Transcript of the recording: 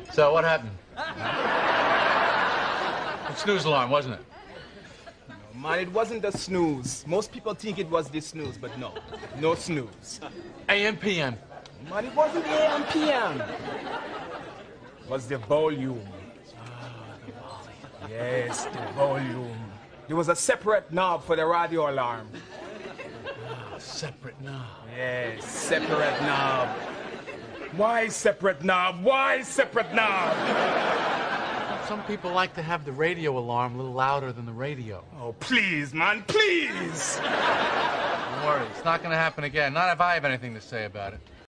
So what happened? A snooze alarm, wasn't it? No, man, it wasn't a snooze. Most people think it was the snooze, but no. No snooze. AM, PM. Man, it wasn't the AM, PM. It was the volume. The volume. Yes, the volume. There was a separate knob for the radio alarm. Separate knob. Yes, separate knob. Why separate knob? Why separate knob? Some people like to have the radio alarm a little louder than the radio. Oh, please, man, please. Don't worry, it's not going to happen again. Not if I have anything to say about it.